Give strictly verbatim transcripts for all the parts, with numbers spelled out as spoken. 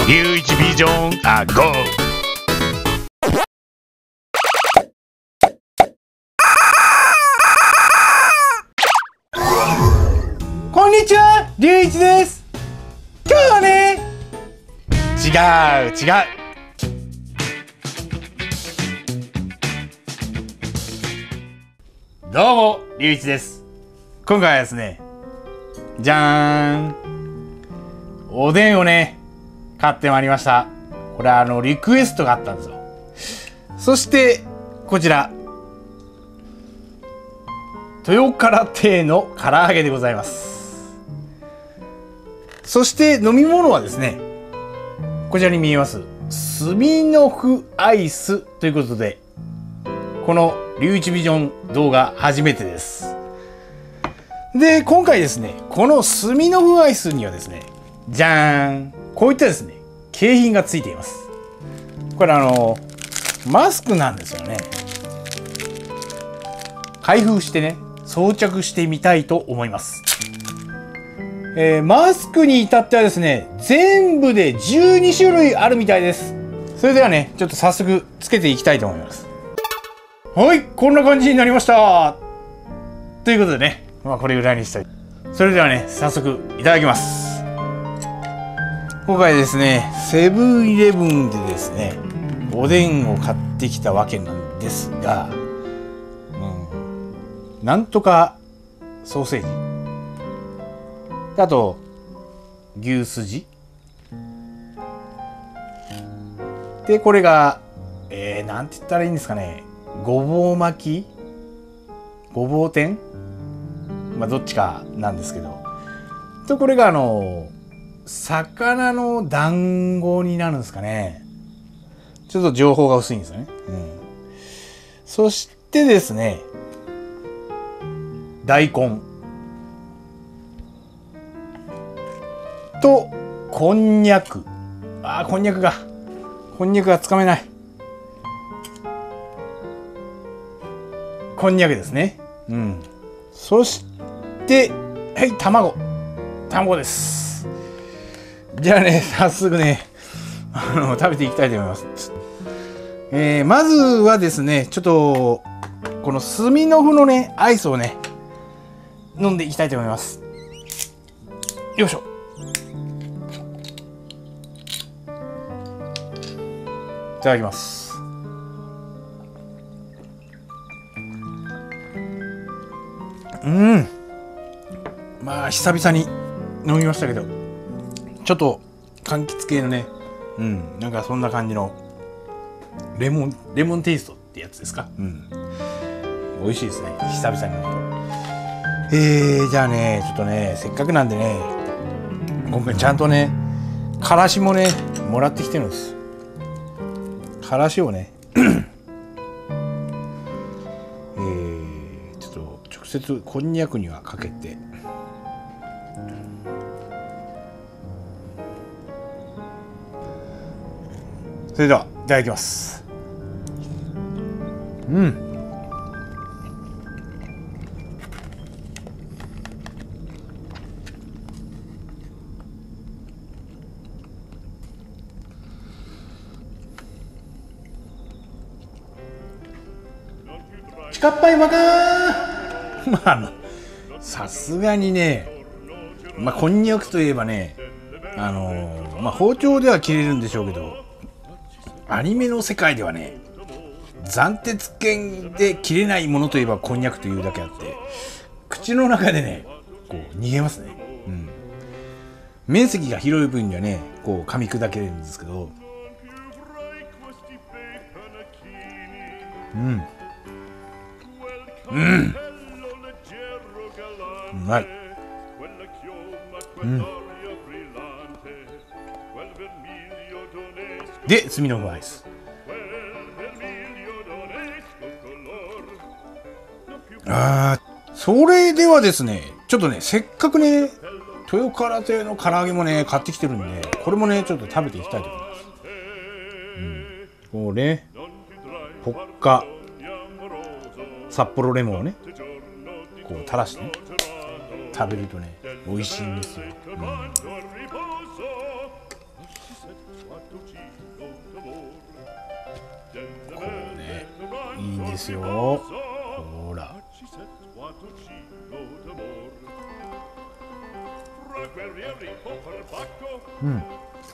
リュウイチビジョンアゴー。 こんにちは、リュウイチです。今日はね、違う違う。どうも、リュウイチです。今回はですね、じゃーん、おでんをね、買ってまいりました。これはあのリクエストがあったんですよ。そしてこちら、豊辛亭の唐揚げでございます。そして飲み物はですね、こちらに見えますスミノフアイスということで、このリュウイチビジョン動画初めてです。で、今回ですね、このスミノフアイスにはですね、じゃーん、こういったですね、景品がついています。これあのマスクなんですよね。開封してね、装着してみたいと思います。えー、マスクに至ってはですね、全部でじゅうにしゅるいあるみたいです。それではね、ちょっと早速つけていきたいと思います。はい、こんな感じになりました。ということでね、まあこれぐらいにしたい。それではね、早速いただきます。今回ですね、セブンイレブンでですね、おでんを買ってきたわけなんですが、うん、なんとかソーセージ、あと牛すじで、これが、えー、なんて言ったらいいんですかね、ごぼう巻き、ごぼう天、まあどっちかなんですけど、とこれがあの魚の団子になるんですかね。ちょっと情報が薄いんですよね。うん、そしてですね、大根とこんにゃく。あー、こんにゃくがこんにゃくがつかめない。こんにゃくですね。うん。そしてはい、卵卵です。じゃあね、早速ね、あの食べていきたいと思います。えー、まずはですね、ちょっとこのスミノフのねアイスをね飲んでいきたいと思います。よいしょ。いただきます。うん、まあ久々に飲みましたけど、ちょっと柑橘系のね、うん、なんかそんな感じのレモンレモンテイストってやつですか。うん、美味しいですね、久々に飲むと。えー、じゃあね、ちょっとね、せっかくなんでね、今回ちゃんとね、からしもねもらってきてるんです。からしをねえー、ちょっと直接こんにゃくにはかけて、それではいただきます。うん、ちかっぱいばかーまああのさすがにね、まあこんにゃくといえばね、あのー、まあ包丁では切れるんでしょうけど、アニメの世界ではね、斬鉄剣で切れないものといえばこんにゃくというだけあって、口の中でねこう逃げますね。うん、面積が広い分にはねこう噛み砕けるんですけど、うんうんうまい。うん、でスミノフアイス。あー、それではですね、ちょっとね、せっかくね豊辛亭の唐揚げもね買ってきてるんで、これもねちょっと食べていきたいと思います。うん、これね、ポッカ札幌レモンをねこう垂らしてね食べるとね美味しいんですよ。うん、 ですよ。ほら。うん。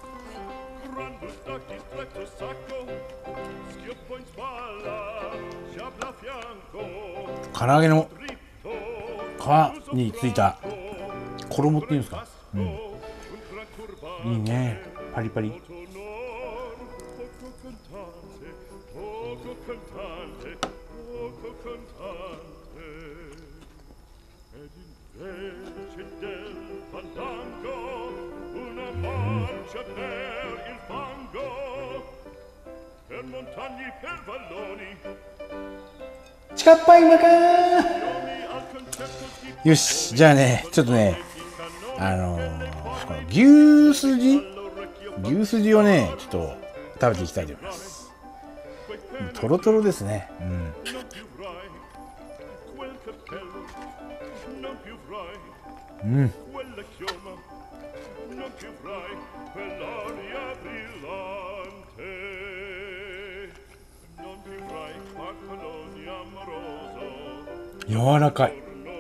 唐揚げの皮についた衣っていうんですか。うん。いいね。パリパリ。チカッパイマかー。よし、じゃあね、ちょっとね、あのー、この牛すじ牛すじをね、ちょっと食べていきたいと思います。トロトロですね。うん。うん。柔らかい。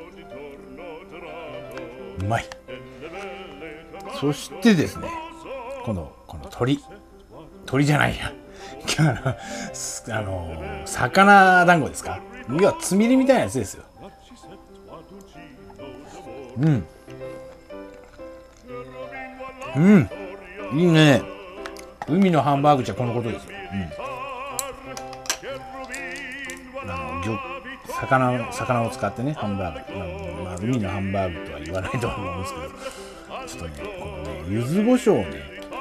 うまい。そしてですね、今度この鳥鳥じゃないやあの魚団子ですか。要はつみれみたいなやつですよ。うんうんいいね。海のハンバーグじゃこのことですよ。うん、あの魚魚魚を使ってねハンバーグ、まあ、海のハンバーグとは言わないと思うんですけど、ちょっとねこのね柚子胡椒をね、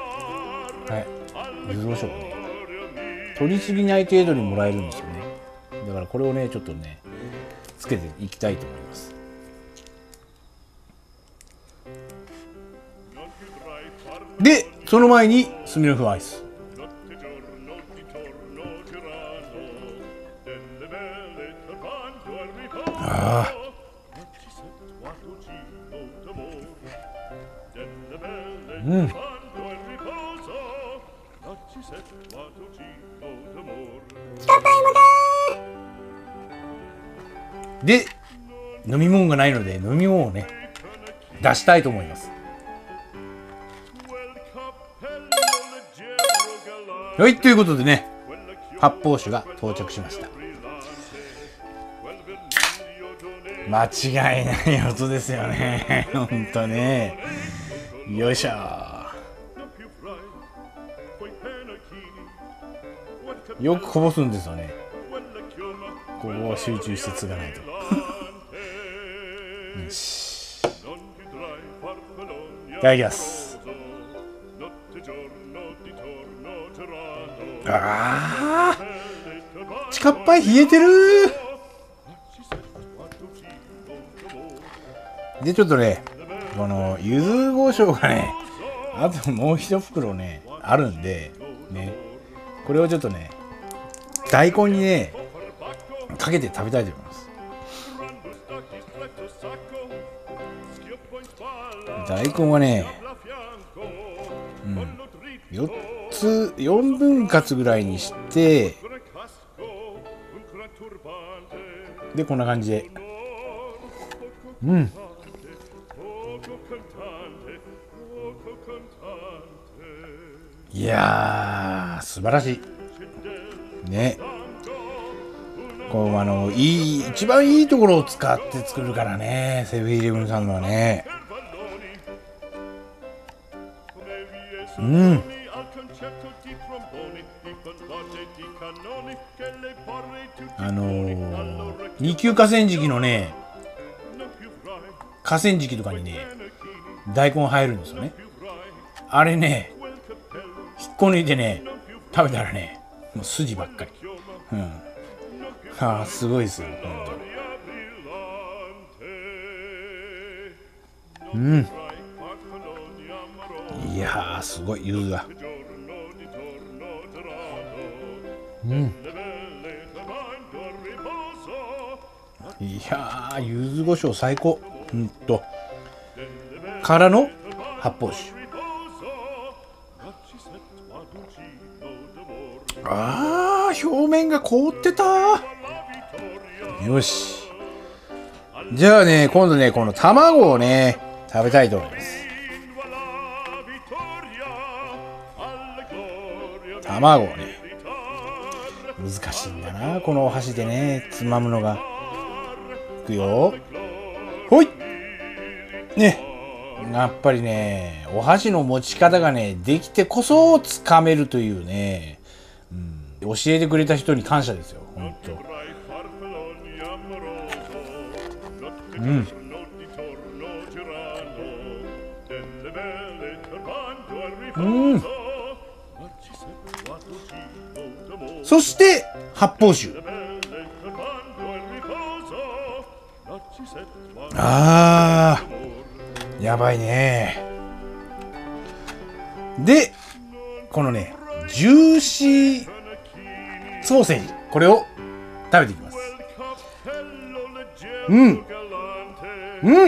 はい柚子胡椒をね取りすぎない程度にもらえるんですよね。だからこれをねちょっとねつけていきたいと思います。でその前にスミノフアイス。ああうんで飲み物がないので飲み物をね出したいと思います。はい、ということでね発泡酒が到着しました。間違いない音ですよねほんとね。よいしょ。よくこぼすんですよね。ここを集中して継がないとよし、いただきます。あーチカッパイ冷えてる。でちょっとねこの柚子胡椒がねあともう一袋ねあるんでね、これをちょっとね大根にねかけて食べたいと思います。大根はね、うん、よっつよんぶん割ぐらいにしてでこんな感じで、うんいやー素晴らしいね。こうあのいい一番いいところを使って作るからねセブンイレブンさんのはね。うんあのー、二級河川敷のね河川敷とかにね大根入るんですよね。あれね引っこ抜いてね食べたらねもう筋ばっかり。うんああすごいですよ。うんいやーすごい柚子がうんいやー柚子胡椒最高。うんとからの発泡酒あー、表面が凍ってた。よし。じゃあね、今度ね、この卵をね、食べたいと思います。卵をね、難しいんだな、このお箸でね、つまむのが。いくよ。ほい。ね。やっぱりね、お箸の持ち方がね、できてこそつかめるというね、うん、教えてくれた人に感謝ですよ、ほんと。うん。うん。そして発泡酒。あー、やばいね。で、このね、ジューシーソーセージ、これを食べていきます。うん。うん。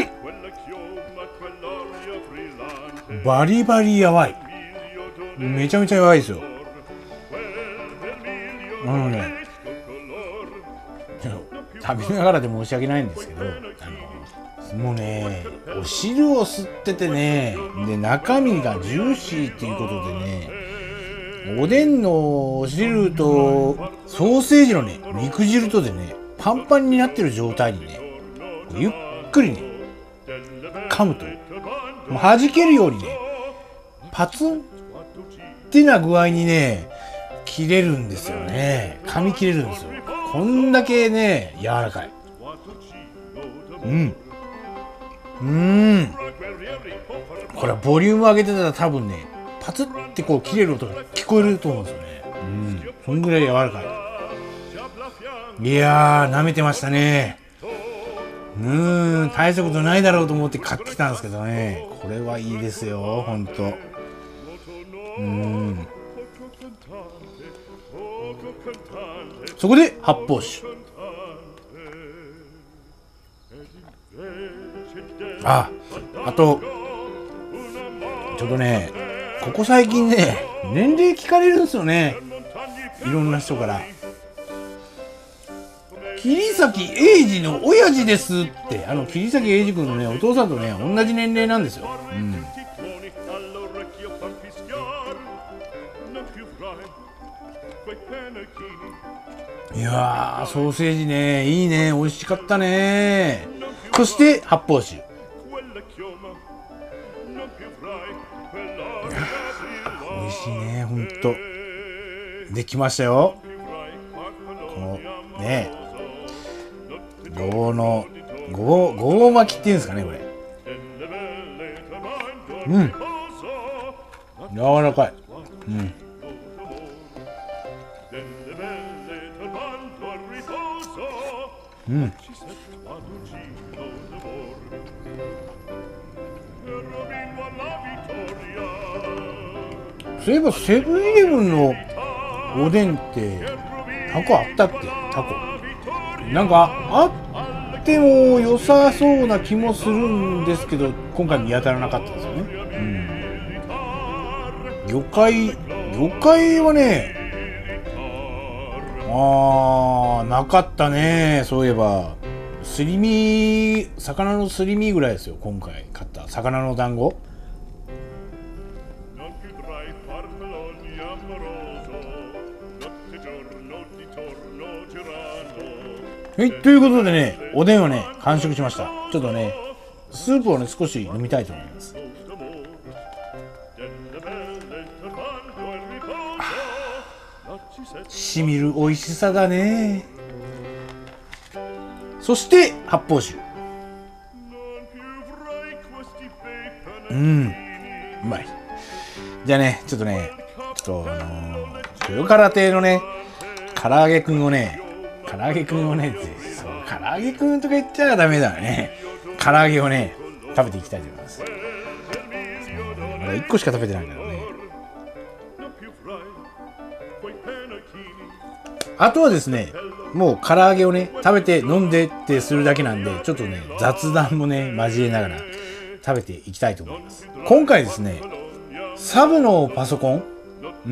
バリバリやばい。めちゃめちゃやばいですよ。あのね、食べながらで申し訳ないんですけど、あのもうね、お汁を吸っててね、で中身がジューシーっていうことでね、おでんのお汁とソーセージのね、肉汁とでね、パンパンになってる状態にね、ゆっくりね、噛むと、もう弾けるようにね、パツンってな具合にね、切れるんですよね。噛み切れるんですよ。こんだけね、柔らかい。うん。うーん。これはボリューム上げてたら多分ね、パツってこう切れる音が聞こえると思うんですよね。うん。そんぐらい柔らかい。いやー、舐めてましたね。うーん、大したことないだろうと思って買ってきたんですけどね。これはいいですよ、ほんと。うーん。そこで発泡酒。あ、あとちょっとね、ここ最近ね、年齢聞かれるんですよね、いろんな人から。桐崎英二の親父ですって。あの桐崎英二君のね、お父さんとね、同じ年齢なんですよ。うん。いやー、ソーセージね、いいね、美味しかったね。そして発泡酒。美味しいね、ほんと。できましたよ。このね、ごぼうのごぼうごぼう巻きっていうんですかね、これ。うん。柔らかい。うん。うん。そういえばセブンイレブンのおでんってタコあったっけ？タコなんかあっても良さそうな気もするんですけど、今回見当たらなかったんですよね。うん、魚介魚介はね、あーなかったね。そういえばすり身、魚のすり身ぐらいですよ、今回買った魚の団子。はい、ということでね、おでんをね、完食しました。ちょっとね、スープをね、少し飲みたいと思います。しみる美味しさだね。そして発泡酒。うん、うまい。じゃあね、ちょっとね、ちょっとあのー、豊辛亭のね、唐揚げくんをね、唐揚げくんをねって、そう、唐揚げくんとか言っちゃダメだね。唐揚げをね、食べていきたいと思います。そうね、まだいっこしか食べてないからね。あとはですね、もう唐揚げをね、食べて飲んでってするだけなんで、ちょっとね、雑談もね、交えながら食べていきたいと思います。今回ですね、サブのパソコンうん、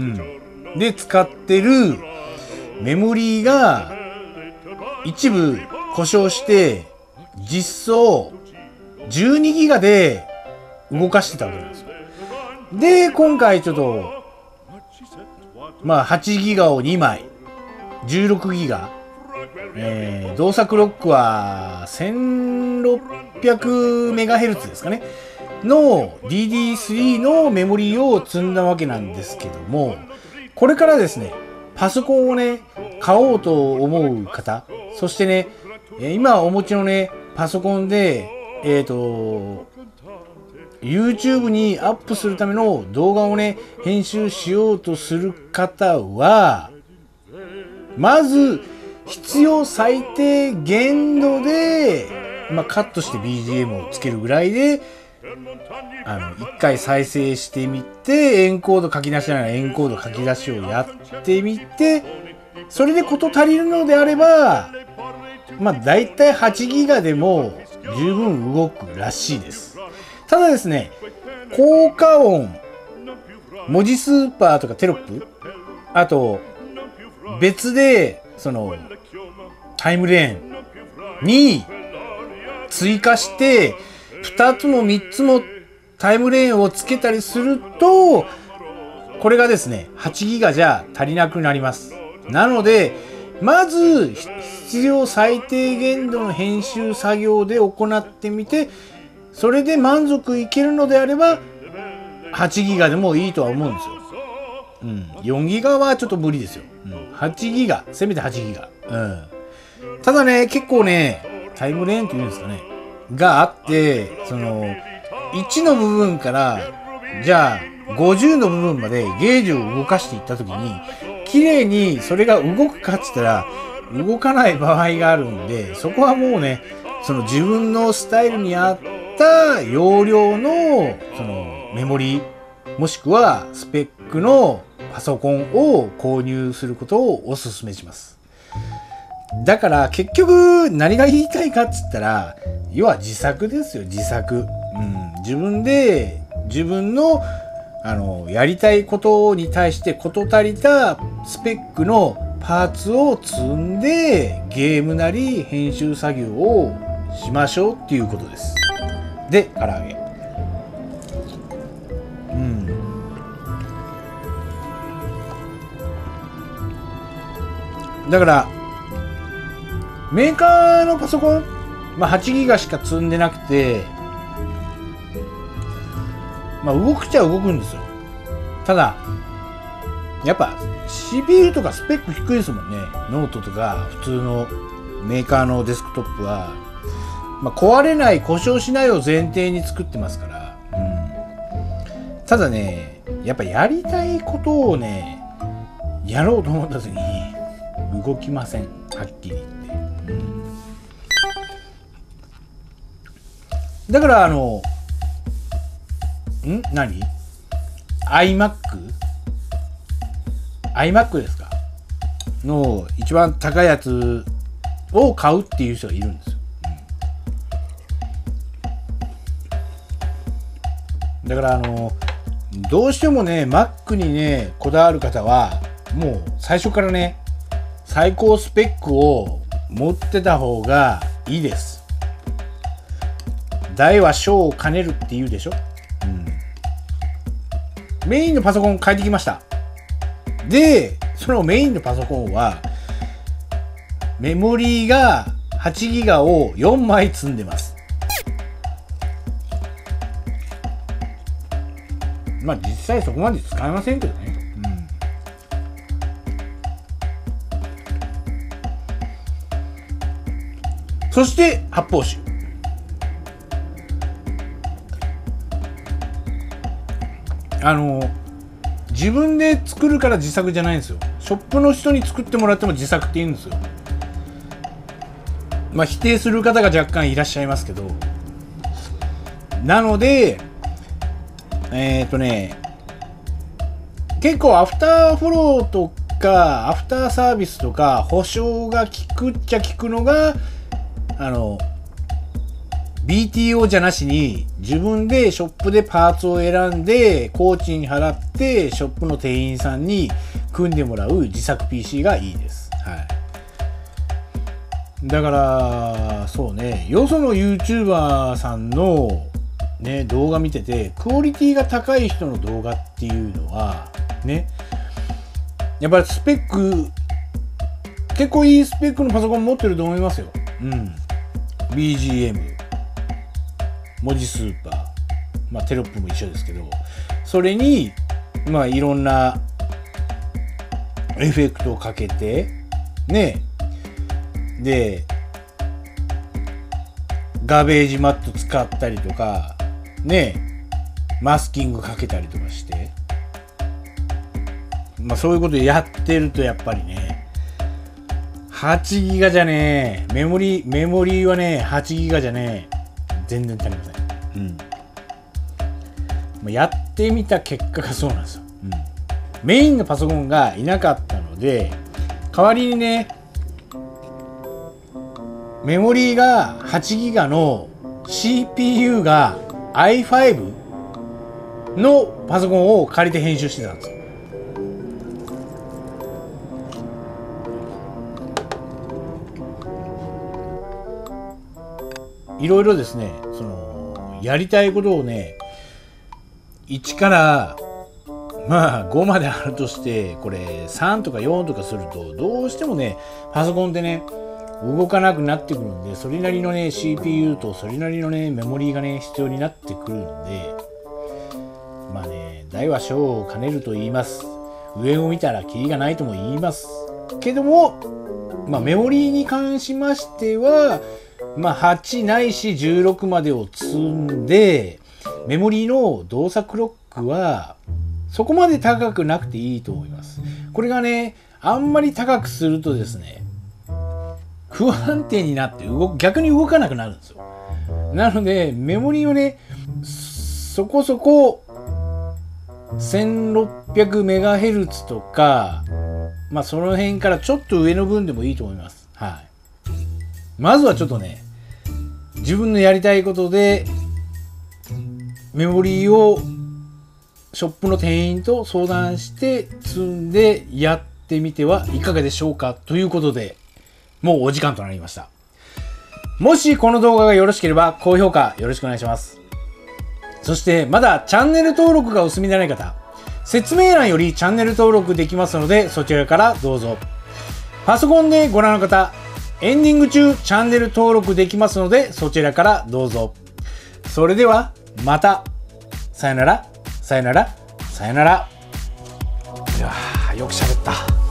で使ってるメモリーが一部故障して実装じゅうにギガで動かしてたわけなんですよ。で今回ちょっとまあはちギガをにまいじゅうろくギガ、えー、動作ロックはせんろっぴゃくメガヘルツ ですかねの ディーディースリー のメモリーを積んだわけなんですけども、これからですねパソコンをね買おうと思う方、そしてね今お持ちのねパソコンでえっと YouTube にアップするための動画をね編集しようとする方はまず必要最低限度で、まあ、カットして ビージーエム をつけるぐらいであの一回再生してみてエンコード書き出しながらエンコード書き出しをやってみて、それで事足りるのであればまあだいたいはちギガでも十分動くらしいです。ただですね、効果音、文字スーパーとかテロップ、あと別でそのタイムレーンに追加してふたつもみっつもタイムレーンをつけたりするとこれがですねはちギガじゃ足りなくなります。なのでまず必要最低限度の編集作業で行ってみて、それで満足いけるのであればはちギガでもいいとは思うんですよ。うん、よんギガはちょっと無理ですよ。うん、はちギガ、せめてはちギガ。うん、ただね、結構ね、タイムレーンっていうんですかね、があって、その、いちの部分から、じゃあ、ごじゅうの部分までゲージを動かしていったときに、綺麗にそれが動くかって言ったら、動かない場合があるんで、そこはもうね、その自分のスタイルに合った容量の、その、メモリー、もしくはスペックのパソコンを購入することをお勧めします。だから結局何が言いたいかっつったら、要は自作ですよ、自作。うん、自分で自分のあのやりたいことに対して事足りたスペックのパーツを積んでゲームなり編集作業をしましょうっていうことです。で、唐揚げ。うん。だからメーカーのパソコン、まあ、はちギガしか積んでなくて、まあ、動くっちゃ動くんですよ。ただやっぱ シーピーユー とかスペック低いですもんね。ノートとか普通のメーカーのデスクトップは、まあ、壊れない故障しないを前提に作ってますから、うん、ただねやっぱやりたいことをねやろうと思った時に動きません、はっきり言って、うん、だからあのん何 iMac iMac ですかの一番高いやつを買うっていう人がいるんですよ、うん、だからあのどうしてもね Mac にねこだわる方はもう最初からね最高スペックを持ってた方がいいです。大は小を兼ねるって言うでしょ、うん、メインのパソコン変えてきました。でそのメインのパソコンはメモリーがはちギガをよんまい積んでます。まあ実際そこまで使えませんけどね、うん、そして発泡酒。あの自分で作るから自作じゃないんですよ。ショップの人に作ってもらっても自作って言うんですよ。まあ否定する方が若干いらっしゃいますけど、なのでえっとね結構アフターフォローとかアフターサービスとか保証が効くっちゃ効くのがあのビーティーオー じゃなしに自分でショップでパーツを選んで工賃に払ってショップの店員さんに組んでもらう自作 ピーシー がいいです。はい、だからそうね、よその YouTuber さんの、ね、動画見ててクオリティが高い人の動画っていうのはね、やっぱりスペック結構いいスペックのパソコン持ってると思いますよ。うん、ビージーエム、文字スーパー、まあテロップも一緒ですけど、それにまあいろんなエフェクトをかけてね、でガベージマット使ったりとかね、マスキングかけたりとかして、まあそういうことやってるとやっぱりね、はちギガじゃねえ、メモリメモリーはねはちギガじゃねえ、全然足りません。うん。まあ、やってみた結果がそうなんですよ。うん。メインのパソコンがいなかったので、代わりにね、メモリーがはちギガの シーピーユー が アイファイブ のパソコンを借りて編集してたんですよ。いろいろですね、そのやりたいことをね、いちからまあごまであるとして、これさんとかよんとかするとどうしてもねパソコンってね動かなくなってくるんで、それなりのね シーピーユー とそれなりのねメモリーがね必要になってくるんで、まあね大は小を兼ねると言います。上を見たらキリがないとも言いますけども、まあメモリーに関しましてはまあはちないしじゅうろくまでを積んで、メモリーの動作クロックはそこまで高くなくていいと思います。これがねあんまり高くするとですね、不安定になって動く、逆に動かなくなるんですよ。なのでメモリーをねそこそこ せんろっぴゃくメガヘルツ とか、まあその辺からちょっと上の分でもいいと思います。はい。まずはちょっとね、自分のやりたいことでメモリーをショップの店員と相談して積んでやってみてはいかがでしょうかということで、もうお時間となりました。もしこの動画がよろしければ高評価よろしくお願いします。そしてまだチャンネル登録がお済みでない方、説明欄よりチャンネル登録できますのでそちらからどうぞ。パソコンでご覧の方、エンディング中チャンネル登録できますのでそちらからどうぞ。それではまた。さよなら、さよなら、さよなら。いやー、よく喋った。